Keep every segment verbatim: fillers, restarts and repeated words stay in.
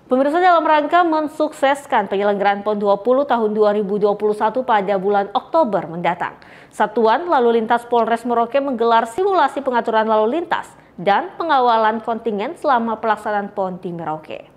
Pemirsa, dalam rangka mensukseskan penyelenggaraan PON dua puluh tahun dua ribu dua puluh satu pada bulan Oktober mendatang, Satuan Lalu Lintas Polres Merauke menggelar simulasi pengaturan lalu lintas dan pengawalan kontingen selama pelaksanaan PON di Merauke.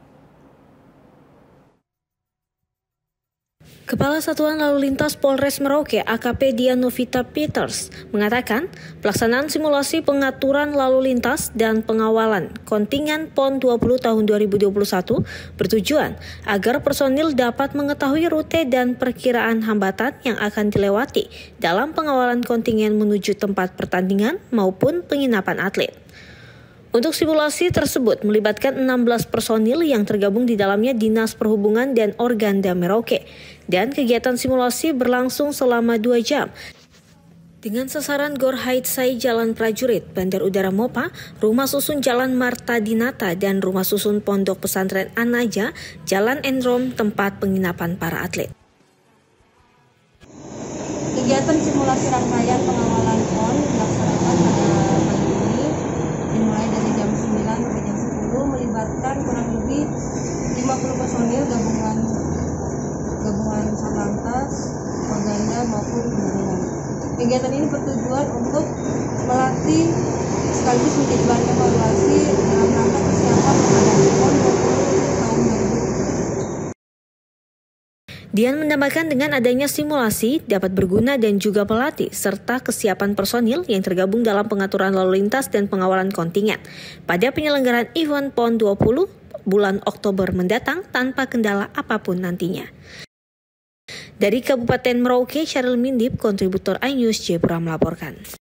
Kepala Satuan Lalu Lintas Polres Merauke A K P Dianovita Peters mengatakan pelaksanaan simulasi pengaturan lalu lintas dan pengawalan kontingen PON dua puluh tahun dua ribu dua puluh satu bertujuan agar personil dapat mengetahui rute dan perkiraan hambatan yang akan dilewati dalam pengawalan kontingen menuju tempat pertandingan maupun penginapan atlet. Untuk simulasi tersebut melibatkan enam belas personil yang tergabung di dalamnya Dinas Perhubungan dan Organda Merauke. Dan kegiatan simulasi berlangsung selama dua jam. Dengan sasaran Gor Haitsai Jalan Prajurit, Bandar Udara Mopa, Rumah Susun Jalan Marta Dinata, dan Rumah Susun Pondok Pesantren Anaja, Jalan Enrom, tempat penginapan para atlet. Kegiatan simulasi rangkaian pengawalan PON dilaksanakan pada pagi ini dimulai dari jam sembilan sampai jam sepuluh, melibatkan kurang lebih lima puluh personil gabungan gabungan Satlantas, Organda maupun gabungan. Kegiatan ini bertujuan untuk melatih sekaligus menjadi bahan evaluasi dalam rangka kesiapan menghadapi PON dua puluh tahun dua ribu dua puluh satu. Dian menambahkan dengan adanya simulasi dapat berguna dan juga pelatih serta kesiapan personil yang tergabung dalam pengaturan lalu lintas dan pengawalan kontingen pada penyelenggaraan event PON dua puluh bulan Oktober mendatang tanpa kendala apapun nantinya. Dari Kabupaten Merauke, Syaril Mindip, kontributor iNews Jayapura melaporkan.